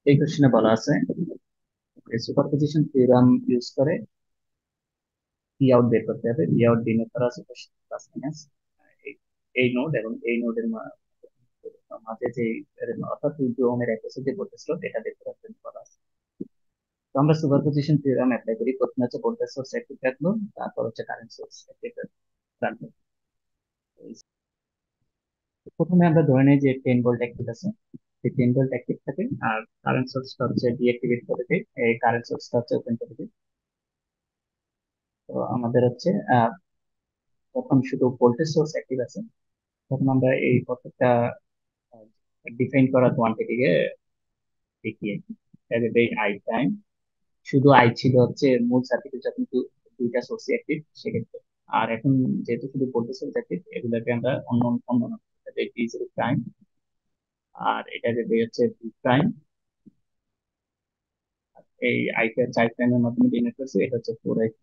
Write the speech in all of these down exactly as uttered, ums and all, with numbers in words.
এই কোশ্চেনে বলা আছে সুপারপজিশন থিওরাম ইউজ করে পি আউট বের করতে হবে। পি আউট ডিনোট করা আছে প্লাস মাইনাস এই নোড এবং এই নোডের মাঝে যে অর্থাৎ টোয়েন্টি ওহমের অ্যাক্রোসে যে ভোল্টেজ স্রোত এটা বের করার জন্য বলা আছে। তো আমরা সুপারপজিশন থিওরাম অ্যাপ্লাই করি। প্রথমে হচ্ছে ভোল্টেজ সোর্স একটিভ রাখবো, তারপর হচ্ছে কারেন্ট সোর্স একটিভ রাখবো। প্রথমে আমরা ধরে নিই যে টেন ভোল্ট অ্যাক্টিভ আছে, এই টেন ভোল্ট অ্যাক্টিভ থাকে আর কারেন্ট সোর্সটা হচ্ছে ডিঅ্যাক্টিভেট করে দেয়, এই কারেন্ট সোর্সটা হচ্ছে ওপেন করে দেয়। তো আমাদের হচ্ছে আহ যখন শুধু ভোল্টেজ সোর্স অ্যাক্টিভ আছে তখন আমরা এই প্রত্যেকটা ডিফাইন করা কোয়ান্টিটিকে দেখি আর কি। এই আই টাইম শুধু আই ছিল হচ্ছে মূল সার্কিটে যখন দু- দুইটা সোর্স অ্যাক্টিভ সেক্ষেত্রে। আর এখন যেহেতু শুধু ভোল্টেজ সোর্স অ্যাক্টিভ এগুলোকে আমরা অন্য অন্য টি জিরো প্রাইম, আর এটা যদি হচ্ছে ভি প্রাইম, এই আইটা চার প্রাইমের মাধ্যমে ডিনোট করছি, এটা হচ্ছে ফোর আই।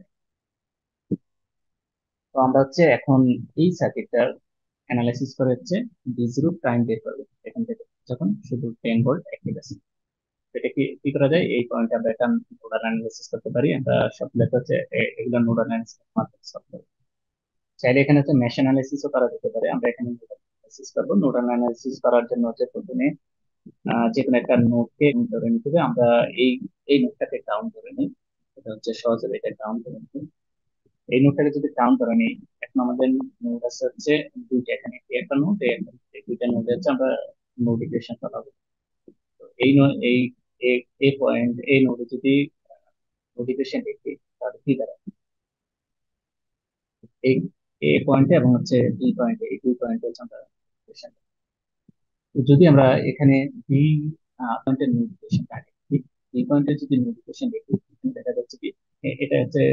তো আমরা হচ্ছে এখন এই সার্কিটটার অ্যানালাইসিস করে হচ্ছে ডি জিরো প্রাইম বের করবো এখান থেকে, যখন শুধু টেন ভোল্ট অ্যাক্টিভ আছে। তো এটা কি কি করা যায়, এই পয়েন্টে আমরা একটা নোডাল অ্যানালাইসিস করতে পারি। আমরা সবগুলোতে হচ্ছে এ- এগুলো নোডাল অ্যানালাইসিস মাধ্যমে solve করবো। চাইলে এখানে হচ্ছে মেশ অ্যানালাইসিসও করা যেতে পারে। আমরা এখানে নোডাল অ্যানালাইসিস করবো। নোডাল অ্যানালাইসিস করার জন্য হচ্ছে প্রথমে আহ, যে কোনো একটা নোডকে ধরে নিতে হবে। আমরা এই এই নোডটাকে কাউন্ট করে নিই, এটা হচ্ছে সহজ হবে, এটা কাউন্ট করে নিতে। এই নোটটাকে যদি কাউন্ট করে নিই, এখন আমাদের নোট আছে হচ্ছে দুইটা, এখানে একটি একটা নোট, এই দুইটা নোট হচ্ছে আমরা নোট ইকুয়েশন চালাবো। তো এই নো- এই এই পয়েন্ট এই নোটে যদি নোট ইকুয়েশন লিখি তাহলে কি দাঁড়ায়, এই এ পয়েন্টে এবং হচ্ছে বি পয়েন্টে, এই দুই পয়েন্টে হচ্ছে আমরা equation লিখি। তো যদি আমরা এখানে বি পয়েন্টের নোট ইকুয়েশনটা আগে লিখি, বি পয়েন্টের যদি নোট ইকুয়েশন লিখি এখানে দেখা যাচ্ছে কি এ- এটা হচ্ছে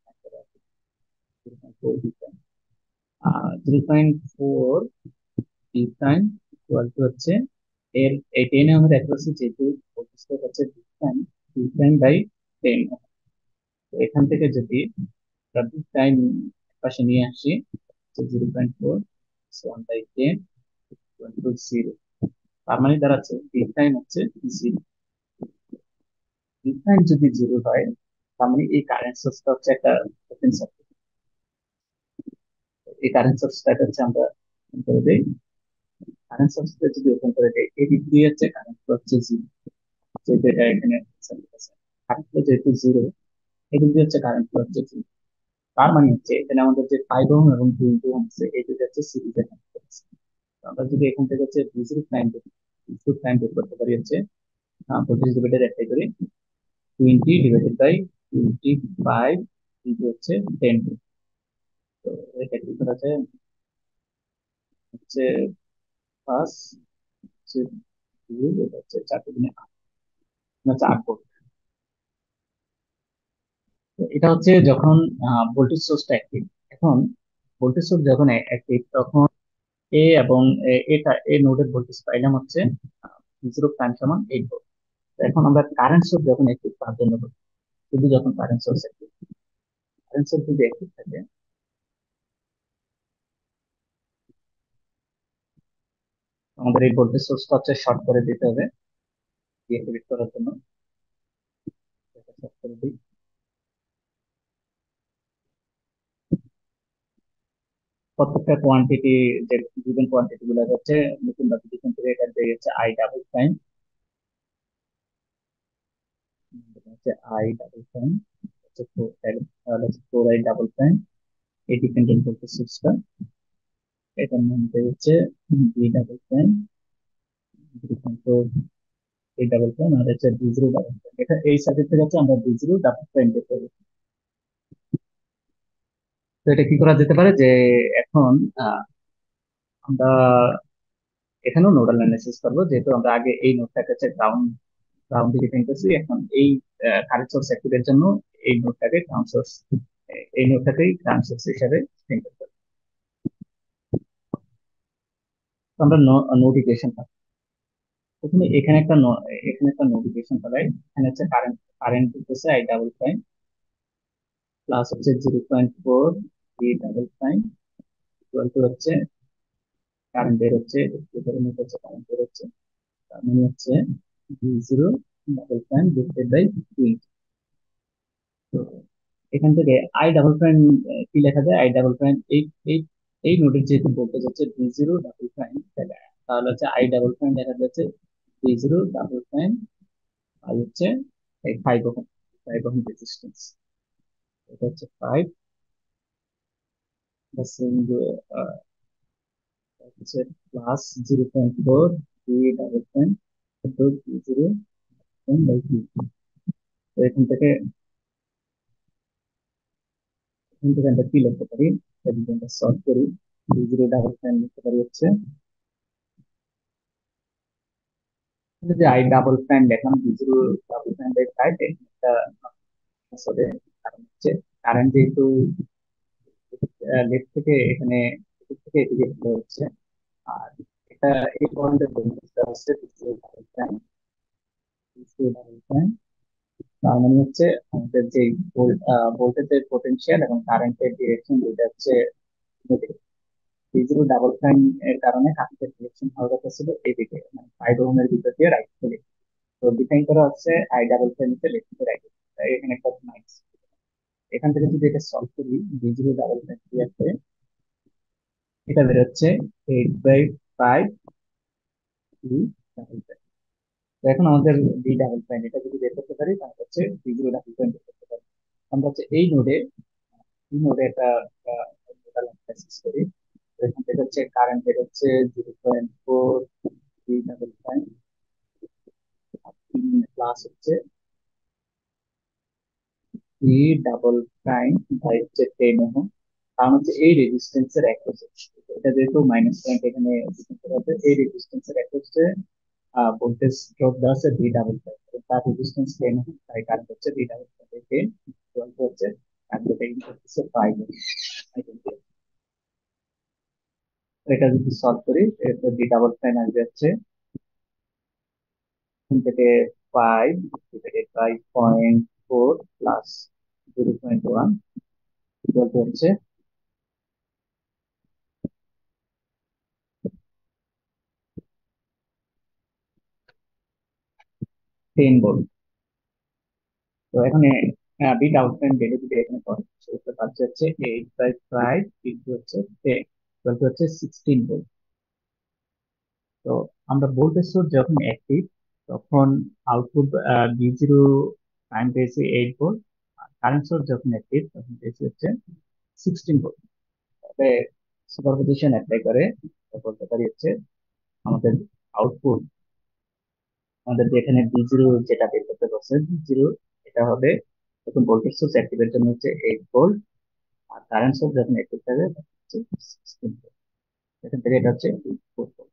three point four P prime equal to হচ্ছে এর এই টেনে আমাদের অ্যাক্রোসে যেহেতু প্রতিষ্ঠা হচ্ছে B prime, B prime by ten. তো এখান থেকে যদি আমরা বি প্রাইম পাশে নিয়ে আসি, zero point four one by ten equal to zero. তার মানে দাঁড়াচ্ছে বি প্রাইম হচ্ছে জিরো। বি প্রাইম যদি জিরো হয় তার মানে এই কারেন্ট সোর্সটা হচ্ছে একটা ওপেন সার্কিট। এই কারেন্ট সোর্সটা হচ্ছে আমরা open করে দেই। কারেন্ট সোর্সটা যদি ওপেন করে দেই এই দিক দিয়ে হচ্ছে কারেন্ট হচ্ছে জিরো, যেহেতু এটা এখানে কারেন্ট যেহেতু জিরো, এগুলো দিয়ে হচ্ছে কারেন্ট ফ্লো হচ্ছে জিরো। তার মানে হচ্ছে এখানে আমাদের যে ফাইভ ওহম এবং টোয়েন্টি ওহম আছে এই দুটো হচ্ছে সিরিজে কানেক্ট করেছে। তো আমরা যদি এখান থেকে হচ্ছে ডিজিটাল টাইম ডিজিটাল টাইম বের করতে পারি হচ্ছে ভোল্টেজ ডিভাইডার অ্যাপ্লাই করি, twenty divided by twenty five into হচ্ছে টেন। তো এটা কি করা যায় হচ্ছে পাঁচ হচ্ছে দুই, এটা হচ্ছে চার দুগুণে আট, হচ্ছে আট ভোল্ট। তো এটা হচ্ছে যখন ভোল্টেজ সোর্সটা অ্যাক্টিভ। এখন ভোল্টেজ সোর্স যখন অ্যাক্টিভ তখন এ এবং এ- এটা এই নোডের ভোল্টেজ পাইলাম হচ্ছে জিরো প্রাইম সমান এইট ভোল্ট। এখন আমরা কারেন্ট সোর্স যখন একটু তার জন্য করি, শুধু যখন কারেন্ট সোর্স একটু কারেন্ট সোর্স যদি একটু থাকে আমাদের এই ভোল্টেজ সোর্সটা হচ্ছে শর্ট করে দিতে হবে ডিএক্টিভেট করার জন্য। শর্ট করে দিই। প্রত্যেকটা কোয়ান্টিটি যে গিভেন কোয়ান্টিটি গুলো হচ্ছে নতুন ভাবে ডিফাইন করে, এটা দিয়ে হচ্ছে আই ডাবল প্রাইম, হচ্ছে আই ডাবল প্রাইম হচ্ছে ফোর, তাহলে হচ্ছে ফোর আই ডাবল প্রাইম এই ডিপেন্ডেন্ট ভোল্টেজ সোর্সটা, এটার নাম হচ্ছে বি ডাবল প্রাইম, এই ডাবল প্রাইম আর হচ্ছে ডি জিরো ডাবল প্রাইম। এটা এই সার্কিট থেকে হচ্ছে আমরা ডি জিরো ডাবল প্রাইম পেতে হবে। তো এটা কি করা যেতে পারে যে এখন আহ, আমরা এখানেও নোডাল অ্যানালাইসিস করবো, যেহেতু আমরা আগে এই নোডটাকে হচ্ছে গ্রাউন্ড গ্রাউন্ড দিকে টেনতেছি। এখন এই কারেন্ট সোর্স অ্যাক্টিভের জন্য এই নোডটাকে গ্রাউন্ড সোর্স, এই নোডটাকেই গ্রাউন্ড সোর্স হিসাবে টেন করতে হবে। তো আমরা নোটিফিকেশন প্রথমে এখানে একটা ন- এখানে একটা নোটিফিকেশন পাই। এখানে হচ্ছে কারেন্ট কারেন্ট দিতেছে আই ডাবল প্রাইম প্লাস হচ্ছে zero point four B double prime equal to হচ্ছে কারেন্ট বের হচ্ছে, ধরে নিতে হচ্ছে কারেন্ট বের হচ্ছে, তার মানে হচ্ছে V zero double prime divided by twenty. তো এখান থেকে আই ডাবল প্রাইম কি লেখা যায়? আই ডাবল প্রাইম এই এই এই নোডের যেহেতু ভোল্টেজ হচ্ছে ভি জিরো ডাবল প্রাইম, তাহলে হচ্ছে আই ডাবল প্রাইম দেখা যাচ্ছে ভি জিরো ডাবল প্রাইম আর হচ্ছে এই five ohm, five ohm resistance. এটা হচ্ছে ফাইভ, হচ্ছে plus zero point four V double prime zero by V. তো এখান থেকে এখান থেকে আমরা কি লিখতে পারি? যদি আমরা সলভ করি, ভি জিরো ডাবল প্রাইম লিখতে পারি হচ্ছে, যদি আই ডাবল প্রাইম লিখলাম V zero double prime by five, এটা আসলে কারণ হচ্ছে কারেন্ট যেহেতু লেফট থেকে এখানে এদিক থেকে এদিকে flow হচ্ছে, আর এটা এই পয়েন্টের ভোল্টেজটা হচ্ছে V zero double prime, V zero double prime. তার মানে হচ্ছে আমাদের যে ভোল্টেজের পোটেনশিয়াল এবং কারেন্টের ডিরেকশন দুইটা হচ্ছে ভি জিরো ডাবল প্রাইম এর কারণে কারেন্টের ডিরেকশন হওয়ার কথা ছিল এইদিকে, মানে ফাইভ ওহমের ভিতর দিয়ে রাইট থেকে। তো ডিফাইন করা হচ্ছে আই ডাবল প্রাইম কে লেফট থেকে রাইট, তাই এখানে একটা মাইনাস। এখান থেকে যদি এটা সলভ করি, ভি জিরো ডাবল প্রাইম কি আছে, এটা বেরোচ্ছে eight by five V double prime. তো এখন আমাদের ভি ডাবল প্রাইম এটা যদি বের করতে পারি, তাহলে হচ্ছে ভি জিরো ডাবল প্রাইম বের করতে পারি। আমরা হচ্ছে এই নোডে এই নোডে একটা নোডাল অ্যানালাইসিস করি। তো এখান থেকে হচ্ছে কারেন্ট বের হচ্ছে zero point four V double prime plus হচ্ছে ভি ডাবল প্রাইম বাই হচ্ছে টেন ওহম। কারণ হচ্ছে এই রেজিস্ট্যান্সের অ্যাক্রোস, এটা যেহেতু মাইনাস পয়েন্ট এখানে define করা আছে, এই রেজিস্ট্যান্সের অ্যাক্রোসে ভোল্টেজ ড্রপ দেওয়া আছে ভি ডাবল প্রাইম, তার রেজিস্ট্যান্স টেন ওহম, তাই কারেন্ট হচ্ছে ভি ডাবল প্রাইম টেন হচ্ছে, আর যেটা ইনপুট হচ্ছে ফাইভ। এটা যদি সলভ করি, এটা ভি ডাবল প্রাইম আসবে হচ্ছে এখান থেকে five divided by point four plus zero point one হচ্ছে টেন ভোল্ট। তো এখানে বিট আউটলাইন ভ্যালু যদি এখানে করে, সেটা পাচ্ছে হচ্ছে এইট বাই ফাইভ ইন্টু হচ্ছে টেন, বলতে হচ্ছে সিক্সটিন ভোল্ট। তো আমরা ভোল্টেজ সোর্স যখন অ্যাক্টিভ, তখন আউটপুট বি জিরো টাইম পেয়েছি এইট ভোল্ট, আর কারেন্ট সোর্স যখন অ্যাক্টিভ তখন পেয়েছি হচ্ছে সিক্সটিন ভোল্ট। তবে সুপারপজিশন অ্যাপ্লাই করে আমরা বলতে পারি হচ্ছে আমাদের আউটপুট, আমাদের যে এখানে বি জিরো যেটা বের করতে বলছে বি জিরো, এটা হবে তখন ভোল্টেজ সোর্স অ্যাক্টিভের জন্য হচ্ছে এইট ভোল্ট, আর কারেন্ট সোর্স যখন অ্যাক্টিভ থাকবে তখন হচ্ছে সিক্সটিন ভোল্ট। এখান থেকে এটা হচ্ছে